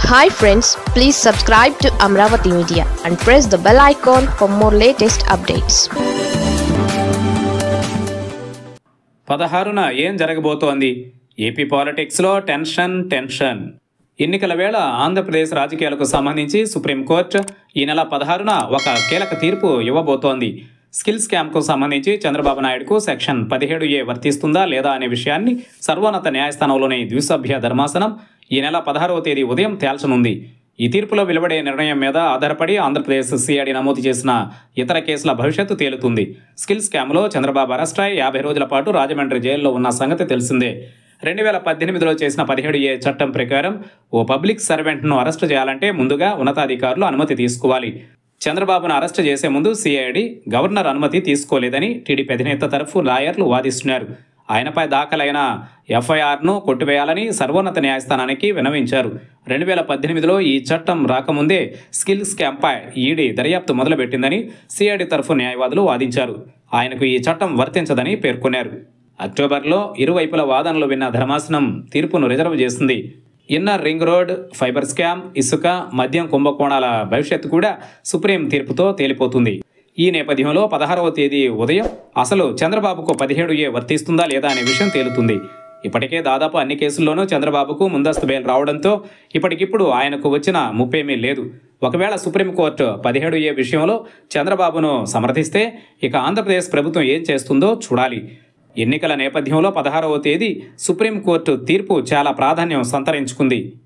Hi friends, please subscribe to Amravati Media and press the bell icon for more latest updates. 16న ఏం జరగబోతోంది? AP పాలిటిక్స్లో tension. ఎన్నికల వేళ ఆంధ్రప్రదేశ్ రాజకీయాలకు సంబంధించి సుప్రీంకోర్టు ఈ నెల 16న ఒక కీలక తీర్పు ఇవ్వబోతోంది. స్కిల్ స్కామ్కు సంబంధించి చంద్రబాబు నాయుడుకు సెక్షన్ 17A వర్తిస్తుందా లేదా అనే విషయాన్ని సర్వోన్నత న్యాయస్థానంలోని ద్విసభ్య ధర్మాసనం ఈ నెల 16వ తేదీ ఉదయం తేల్చనుంది. ఈ తీర్పులో వెలువడే నిర్ణయం మీద ఆధారపడి ఆంధ్రప్రదేశ్ సిఐడి నమోదు చేసిన ఇతర కేసుల భవిష్యత్తు తేలుతుంది. స్కిల్ స్కామ్లో చంద్రబాబు అరెస్ట్ అయి 50 రోజుల పాటు రాజమండ్రి జైల్లో ఉన్న సంగతి తెలిసిందే. 2018లో చేసిన 17A చట్టం ప్రకారం ఓ పబ్లిక్ సర్వెంట్ను అరెస్టు చేయాలంటే ముందుగా ఉన్నతాధికారులు అనుమతి తీసుకోవాలి. చంద్రబాబును అరెస్టు చేసే ముందు సిఐడి గవర్నర్ అనుమతి తీసుకోలేదని టీడీపీ అధినేత తరఫు లాయర్లు వాదిస్తున్నారు. ఆయనపై దాఖలైన ఎఫ్ఐఆర్ను కొట్టివేయాలని సర్వోన్నత న్యాయస్థానానికి విన్నవించారు. 2018లో ఈ చట్టం రాకముందే స్కిల్ స్కామ్పై ఈడీ దర్యాప్తు మొదలుపెట్టిందని సిఐడి తరఫు న్యాయవాదులు వాదించారు. ఆయనకు ఈ చట్టం వర్తించదని పేర్కొన్నారు. అక్టోబర్లో ఇరువైపుల వాదనలు విన్న ధర్మాసనం తీర్పును రిజర్వ్ చేసింది. Inner ring road, fibre scam, ఇసుక, మద్యం కుంభకోణాల భవిష్యత్తు కూడా సుప్రీం తీర్పుతో తేలిపోతుంది. ఈ నేపథ్యంలో 16వ తేదీ ఉదయం అసలు చంద్రబాబుకు 17A వర్తిస్తుందా లేదా అనే విషయం తేలుతుంది. ఇప్పటికే దాదాపు అన్ని కేసుల్లోనూ చంద్రబాబుకు ముందస్తు బెయిల్ రావడంతో ఇప్పటికిప్పుడు ఆయనకు వచ్చిన ముప్పేమీ లేదు. ఒకవేళ సుప్రీంకోర్టు 17A విషయంలో చంద్రబాబును సమర్థిస్తే ఇక ఆంధ్రప్రదేశ్ ప్రభుత్వం ఏం చేస్తుందో చూడాలి. ఎన్నికల నేపథ్యంలో 16వ తేదీ సుప్రీంకోర్టు తీర్పు చాలా ప్రాధాన్యం సంతరించుకుంది.